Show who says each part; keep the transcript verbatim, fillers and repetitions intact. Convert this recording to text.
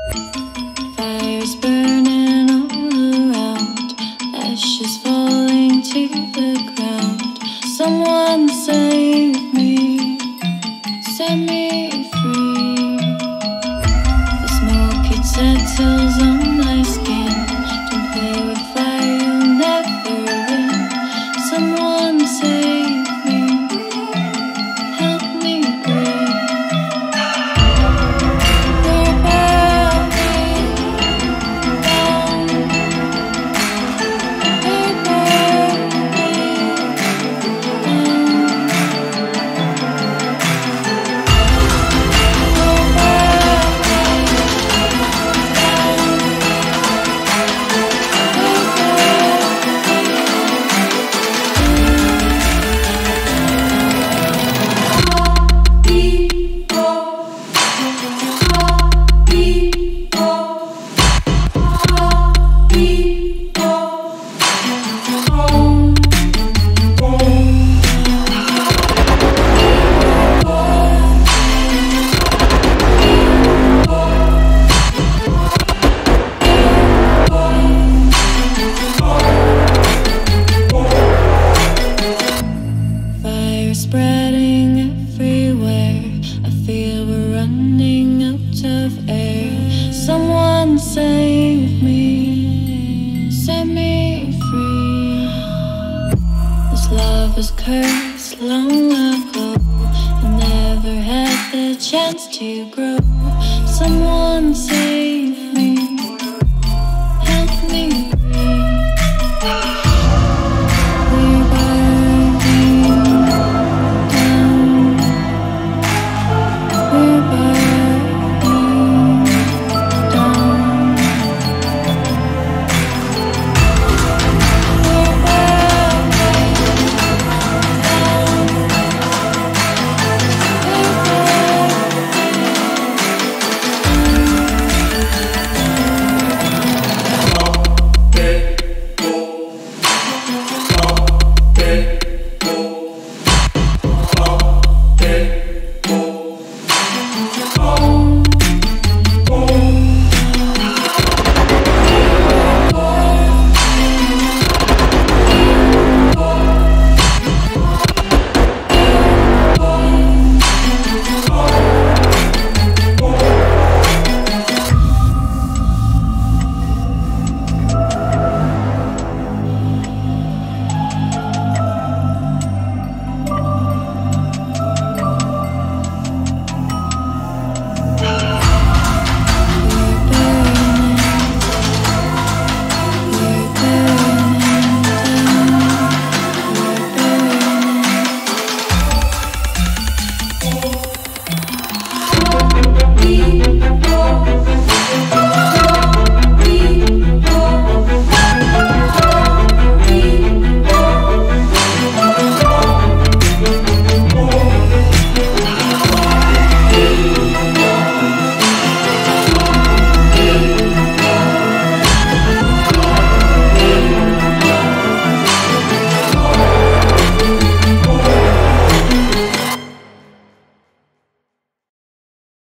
Speaker 1: Fires burning all around, ashes falling to the ground. Someone save me, set me free. The smoke, it settles on my skin. Don't play with fire, you'll never win. Someone save me, help me breathe. Spreading everywhere, I feel we're running out of air. Someone save me, set me free. This love was cursed long ago, I never had the chance to grow. Someone save me.